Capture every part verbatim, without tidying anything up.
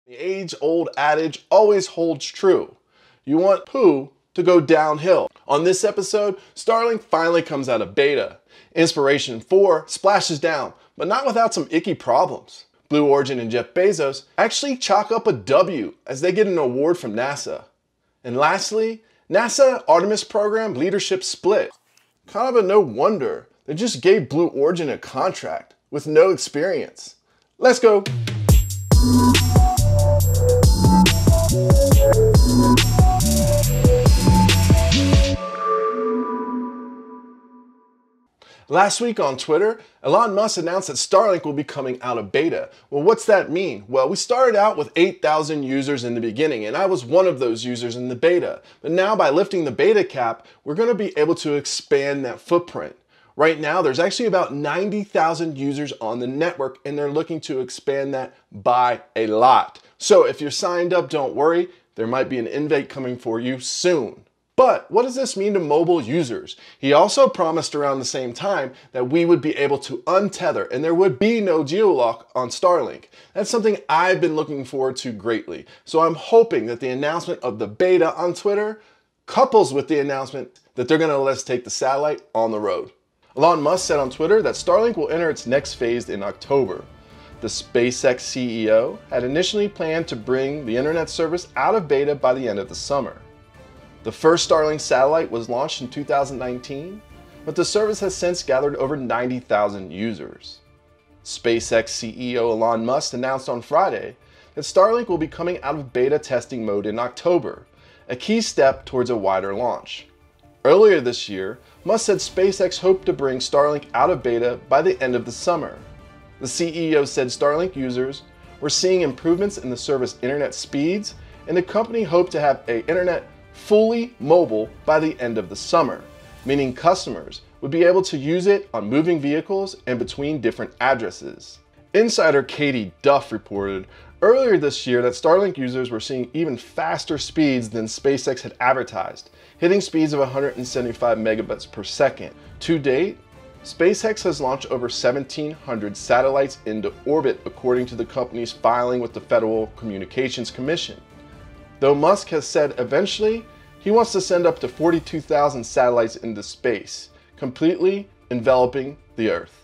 The age-old adage always holds true. You want poo to go downhill. On this episode, Starlink finally comes out of beta. Inspiration four splashes down, but not without some icky problems. Blue Origin and Jeff Bezos actually chalk up a W as they get an award from NASA. And lastly, NASA Artemis program leadership split. Kind of a no wonder. They just gave Blue Origin a contract with no experience. Let's go. Last week on Twitter, Elon Musk announced that Starlink will be coming out of beta. Well, what's that mean? Well, we started out with eight thousand users in the beginning, and I was one of those users in the beta. But now by lifting the beta cap, we're going to be able to expand that footprint. Right now, there's actually about ninety thousand users on the network, and they're looking to expand that by a lot. So if you're signed up, don't worry. There might be an invite coming for you soon. But what does this mean to mobile users? He also promised around the same time that we would be able to untether and there would be no geolock on Starlink. That's something I've been looking forward to greatly. So I'm hoping that the announcement of the beta on Twitter couples with the announcement that they're going to let us take the satellite on the road. Elon Musk said on Twitter that Starlink will enter its next phase in October. The SpaceX C E O had initially planned to bring the internet service out of beta by the end of the summer. The first Starlink satellite was launched in two thousand nineteen, but the service has since gathered over ninety thousand users. SpaceX C E O Elon Musk announced on Friday that Starlink will be coming out of beta testing mode in October, a key step towards a wider launch. Earlier this year, Musk said SpaceX hoped to bring Starlink out of beta by the end of the summer. The C E O said Starlink users were seeing improvements in the service internet speeds, and the company hoped to have an internet fully mobile by the end of the summer, meaning customers would be able to use it on moving vehicles and between different addresses. Insider Katie Duff reported earlier this year that Starlink users were seeing even faster speeds than SpaceX had advertised, hitting speeds of one hundred seventy-five megabits per second. To date, SpaceX has launched over seventeen hundred satellites into orbit according to the company's filing with the Federal Communications Commission. Though Musk has said eventually he wants to send up to forty-two thousand satellites into space, completely enveloping the Earth.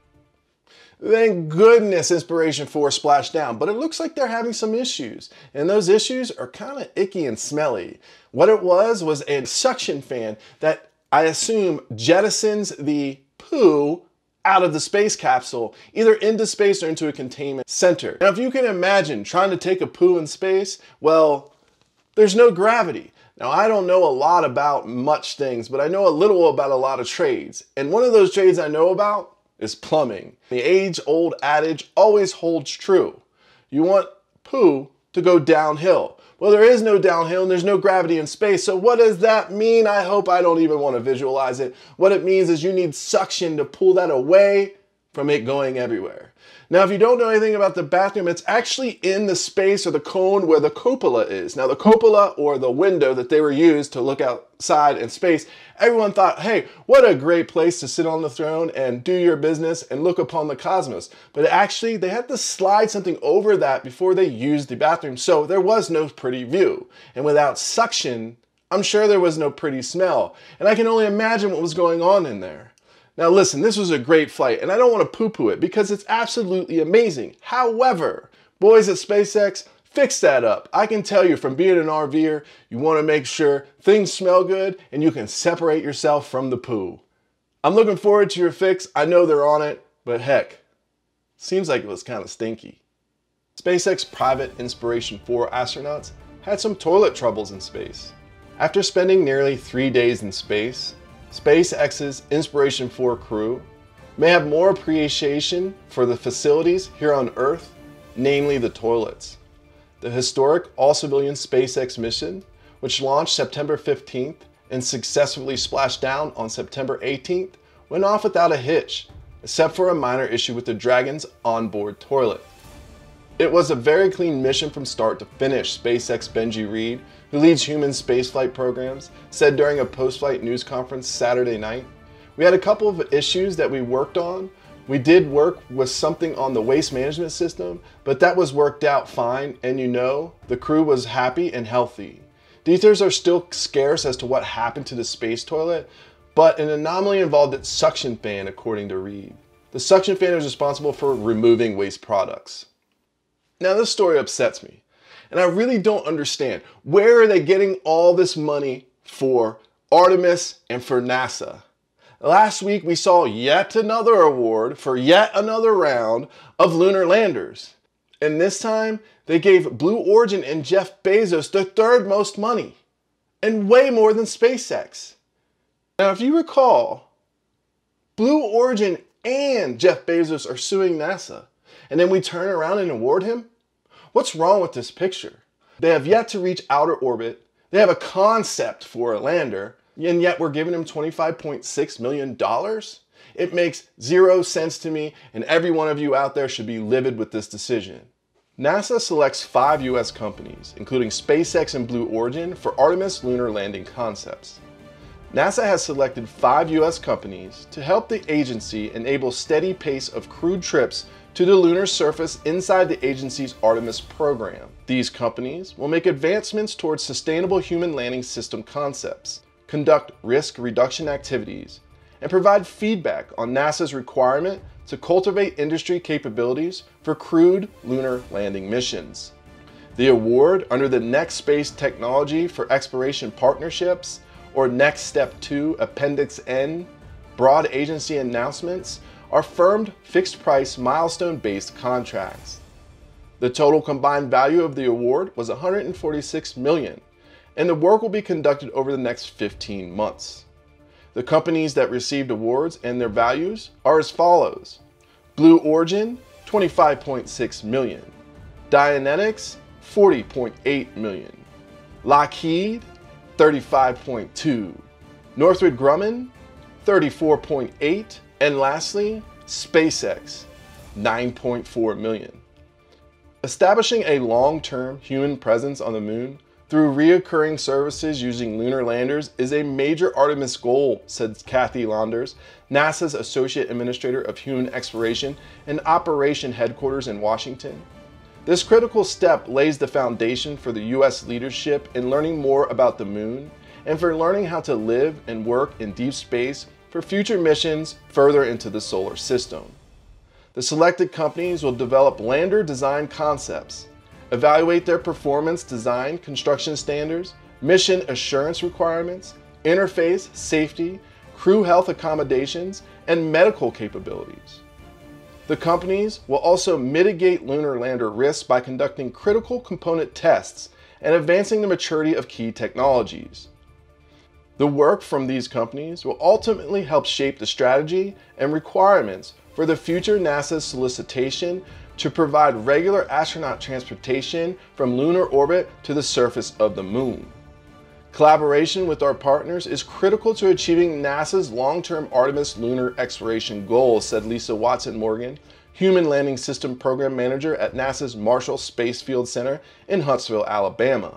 Thank goodness Inspiration four splashed down, but it looks like they're having some issues, and those issues are kind of icky and smelly. What it was was a suction fan that I assume jettisons the poo out of the space capsule, either into space or into a containment center. Now, if you can imagine trying to take a poo in space, well, there's no gravity. Now, I don't know a lot about much things, but I know a little about a lot of trades. And one of those trades I know about is plumbing. The age-old adage always holds true. You want poo to go downhill. Well, there is no downhill and there's no gravity in space. So what does that mean? I hope I don't even want to visualize it. What it means is you need suction to pull that away from it going everywhere. Now, if you don't know anything about the bathroom, it's actually in the space or the cone where the cupola is. Now, the cupola, or the window that they were used to look outside in space, everyone thought, hey, what a great place to sit on the throne and do your business and look upon the cosmos. But actually, they had to slide something over that before they used the bathroom, so there was no pretty view. And without suction, I'm sure there was no pretty smell. And I can only imagine what was going on in there. Now listen, this was a great flight, and I don't want to poo-poo it because it's absolutely amazing. However, boys at SpaceX, fix that up. I can tell you from being an RVer, you want to make sure things smell good and you can separate yourself from the poo. I'm looking forward to your fix. I know they're on it, but heck, seems like it was kind of stinky. SpaceX private Inspiration four astronauts had some toilet troubles in space. After spending nearly three days in space, SpaceX's Inspiration four crew may have more appreciation for the facilities here on Earth, namely the toilets. The historic all-civilian SpaceX mission, which launched September fifteenth and successfully splashed down on September eighteenth, went off without a hitch, except for a minor issue with the Dragon's onboard toilet. It was a very clean mission from start to finish, SpaceX Benji Reed, who leads human spaceflight programs, said during a post-flight news conference Saturday night. We had a couple of issues that we worked on, We did work with something on the waste management system, but that was worked out fine, and you know, the crew was happy and healthy. Details are still scarce as to what happened to the space toilet, but an anomaly involved its suction fan, according to Reed. The suction fan is responsible for removing waste products. Now this story upsets me, and I really don't understand. Where are they getting all this money for Artemis and for NASA? Last week we saw yet another award for yet another round of lunar landers. And this time they gave Blue Origin and Jeff Bezos the third most money, and way more than SpaceX. Now if you recall, Blue Origin and Jeff Bezos are suing NASA, and then we turn around and award him? What's wrong with this picture? They have yet to reach outer orbit, they have a concept for a lander, and yet we're giving them twenty-five point six million dollars? It makes zero sense to me, and every one of you out there should be livid with this decision. NASA selects five U S companies, including SpaceX and Blue Origin, for Artemis lunar landing concepts. NASA has selected five U S companies to help the agency enable steady pace of crewed trips to the lunar surface inside the agency's Artemis program. These companies will make advancements towards sustainable human landing system concepts, conduct risk reduction activities, and provide feedback on NASA's requirement to cultivate industry capabilities for crewed lunar landing missions. The award under the Next Space Technology for Exploration Partnerships, or Next Step two Appendix N, broad agency announcements, are firmed fixed-price milestone-based contracts. The total combined value of the award was one hundred forty-six million dollars, and the work will be conducted over the next fifteen months. The companies that received awards and their values are as follows: Blue Origin, twenty-five point six million dollars, Dynetics, forty point eight million dollars, Lockheed, thirty-five point two million dollars, Northrop Grumman, thirty-four point eight million dollars, and lastly, SpaceX, nine point four million dollars. Establishing a long-term human presence on the moon through reoccurring services using lunar landers is a major Artemis goal, said Kathy Launders, NASA's Associate Administrator of Human Exploration and Operation Headquarters in Washington. This critical step lays the foundation for the U S leadership in learning more about the moon and for learning how to live and work in deep space for future missions further into the solar system. The selected companies will develop lander design concepts, evaluate their performance design construction standards, mission assurance requirements, interface, safety, crew health accommodations, and medical capabilities. The companies will also mitigate lunar lander risks by conducting critical component tests and advancing the maturity of key technologies. The work from these companies will ultimately help shape the strategy and requirements for the future NASA solicitation to provide regular astronaut transportation from lunar orbit to the surface of the moon. Collaboration with our partners is critical to achieving NASA's long-term Artemis lunar exploration goals, said Lisa Watson Morgan, Human Landing System Program Manager at NASA's Marshall Space Field Center in Huntsville, Alabama.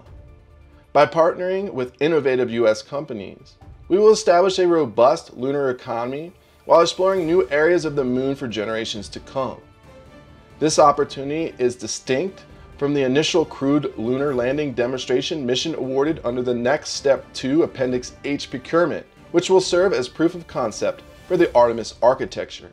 By partnering with innovative U S companies, we will establish a robust lunar economy while exploring new areas of the moon for generations to come. This opportunity is distinct from the initial crewed lunar landing demonstration mission awarded under the Next Step two Appendix H procurement, which will serve as proof of concept for the Artemis architecture.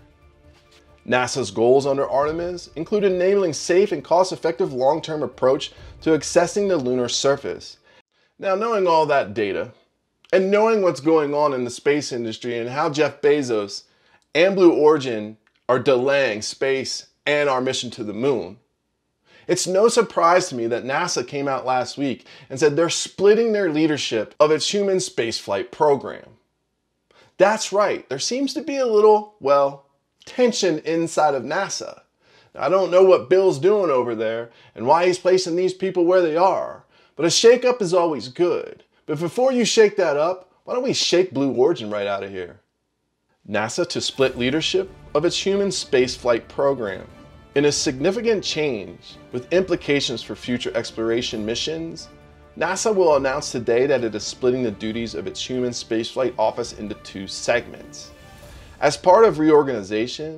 NASA's goals under Artemis include enabling safe and cost-effective long-term approach to accessing the lunar surface. Now, knowing all that data, and knowing what's going on in the space industry and how Jeff Bezos and Blue Origin are delaying space and our mission to the moon, it's no surprise to me that NASA came out last week and said they're splitting their leadership of its human spaceflight program. That's right, there seems to be a little, well, tension inside of NASA. Now, I don't know what Bill's doing over there and why he's placing these people where they are, but a shakeup is always good. But before you shake that up, why don't we shake Blue Origin right out of here? NASA to split leadership of its human spaceflight program. In a significant change with implications for future exploration missions, NASA will announce today that it is splitting the duties of its human spaceflight office into two segments. As part of reorganization,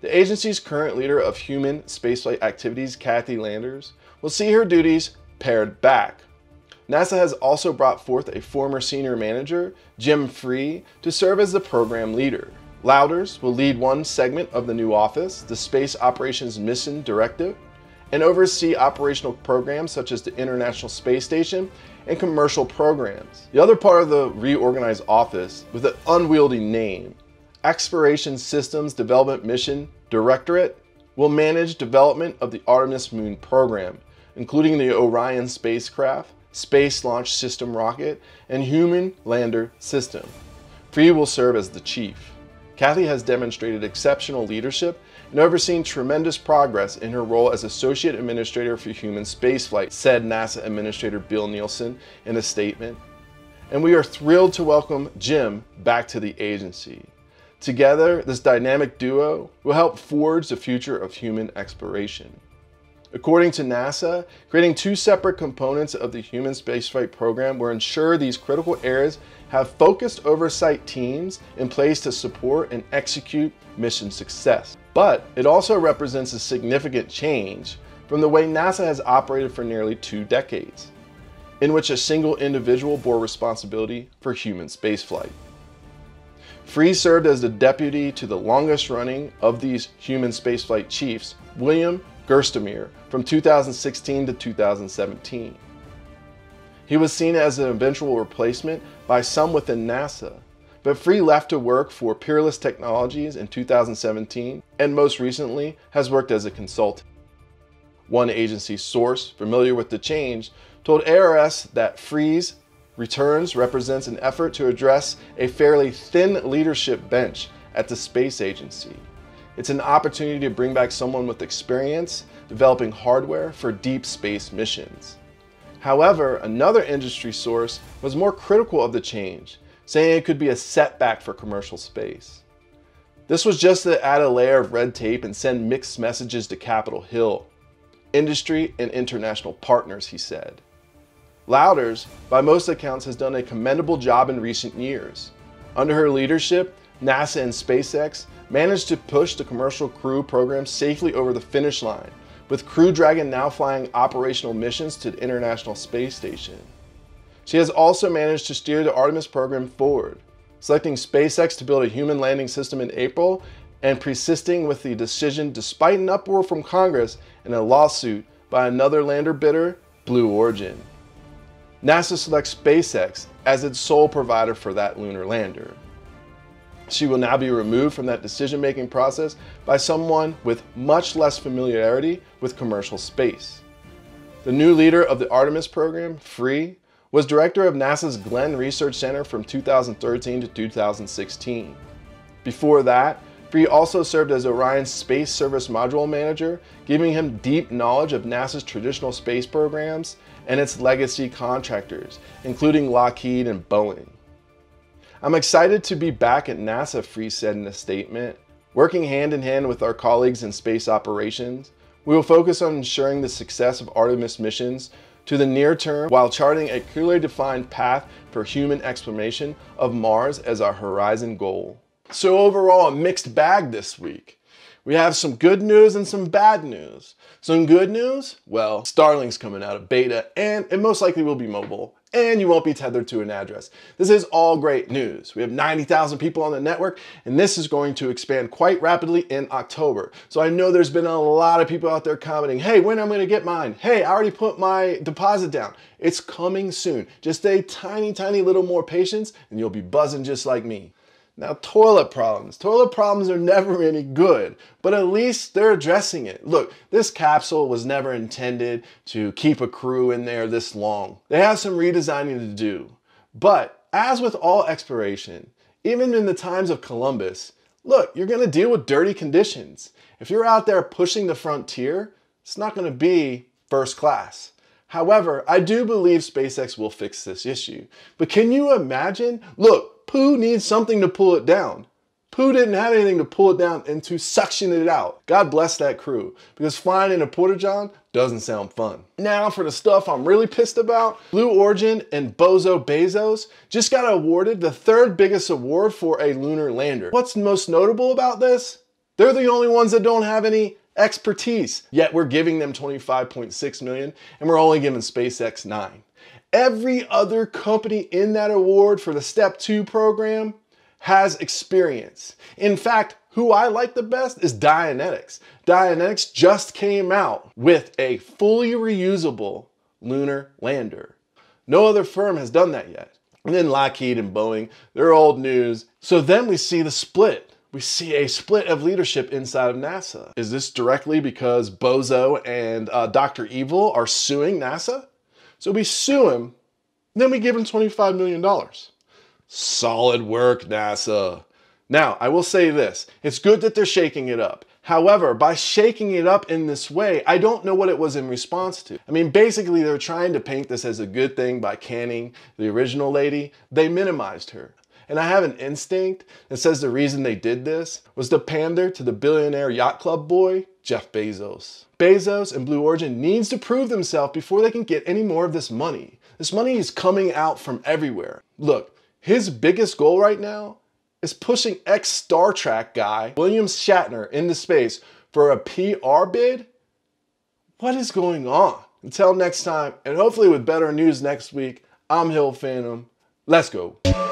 The agency's current leader of human spaceflight activities, Kathy Landers, will see her duties pared back. NASA has also brought forth a former senior manager, Jim Free, to serve as the program leader. Louders will lead one segment of the new office, the Space Operations Mission Directive, and oversee operational programs such as the International Space Station and commercial programs. The other part of the reorganized office, with an unwieldy name, Exploration Systems Development Mission Directorate, will manage development of the Artemis Moon program, including the Orion spacecraft, Space Launch System rocket, and Human Lander System. Free will serve as the chief. Kathy has demonstrated exceptional leadership and overseen tremendous progress in her role as Associate Administrator for Human Spaceflight, said NASA Administrator Bill Nielsen in a statement. And we are thrilled to welcome Jim back to the agency. Together, this dynamic duo will help forge the future of human exploration. According to NASA, creating two separate components of the human spaceflight program will ensure these critical areas have focused oversight teams in place to support and execute mission success. But it also represents a significant change from the way NASA has operated for nearly two decades, in which a single individual bore responsibility for human spaceflight. Free served as the deputy to the longest running of these human spaceflight chiefs, William Gerstemere, from two thousand sixteen to two thousand seventeen. He was seen as an eventual replacement by some within NASA, but Free left to work for Peerless Technologies in two thousand seventeen and most recently has worked as a consultant. One agency source familiar with the change told A R S that Free's returns represents an effort to address a fairly thin leadership bench at the space agency. It's an opportunity to bring back someone with experience developing hardware for deep space missions. However, another industry source was more critical of the change, saying it could be a setback for commercial space. This was just to add a layer of red tape and send mixed messages to Capitol Hill, industry and international partners, he said. Louders, by most accounts, has done a commendable job in recent years. Under her leadership, NASA and SpaceX managed to push the Commercial Crew program safely over the finish line, with Crew Dragon now flying operational missions to the International Space Station. She has also managed to steer the Artemis program forward, selecting SpaceX to build a human landing system in April and persisting with the decision despite an uproar from Congress and a lawsuit by another lander bidder, Blue Origin. NASA selects SpaceX as its sole provider for that lunar lander. She will now be removed from that decision-making process by someone with much less familiarity with commercial space. The new leader of the Artemis program, Free, was director of NASA's Glenn Research Center from two thousand thirteen to two thousand sixteen. Before that, Free also served as Orion's Space Service Module Manager, giving him deep knowledge of NASA's traditional space programs and its legacy contractors, including Lockheed and Boeing. I'm excited to be back at NASA, Free said in a statement. Working hand in hand with our colleagues in space operations, we will focus on ensuring the success of Artemis missions to the near term while charting a clearly defined path for human exploration of Mars as our horizon goal. So overall, a mixed bag this week. We have some good news and some bad news. Some good news? Well, Starlink's coming out of beta and it most likely will be mobile and you won't be tethered to an address. This is all great news. We have ninety thousand people on the network and this is going to expand quite rapidly in October. So I know there's been a lot of people out there commenting, hey, when am I gonna get mine? Hey, I already put my deposit down. It's coming soon. Just a tiny, tiny little more patience and you'll be buzzing just like me. Now, toilet problems. Toilet problems are never any good, but at least they're addressing it. Look, this capsule was never intended to keep a crew in there this long. They have some redesigning to do. But as with all exploration, even in the times of Columbus, look, you're gonna deal with dirty conditions. If you're out there pushing the frontier, it's not gonna be first class. However, I do believe SpaceX will fix this issue. But can you imagine? Look, Pooh needs something to pull it down. Pooh didn't have anything to pull it down and to suction it out. God bless that crew, because flying in a Porta-John doesn't sound fun. Now for the stuff I'm really pissed about, Blue Origin and Bozo Bezos just got awarded the third biggest award for a lunar lander. What's most notable about this? They're the only ones that don't have any expertise, yet we're giving them twenty-five point six million and we're only giving SpaceX nine. Every other company in that award for the Step two program has experience. In fact, who I like the best is Dynetics. Dynetics just came out with a fully reusable lunar lander. No other firm has done that yet. And then Lockheed and Boeing, they're old news. So then we see the split. We see a split of leadership inside of NASA. Is this directly because Bozo and uh, Doctor Evil are suing NASA? So we sue him, then we give him twenty-five million dollars. Solid work, NASA. Now, I will say this, it's good that they're shaking it up. However, by shaking it up in this way, I don't know what it was in response to. I mean, basically they're trying to paint this as a good thing by canning the original lady. They minimized her. And I have an instinct that says the reason they did this was to pander to the billionaire yacht club boy, Jeff Bezos. Bezos and Blue Origin needs to prove themselves before they can get any more of this money. This money is coming out from everywhere. Look, his biggest goal right now is pushing ex-Star Trek guy William Shatner into space for a P R bid? What is going on? Until next time, and hopefully with better news next week, I'm Hill Phantom. Let's go.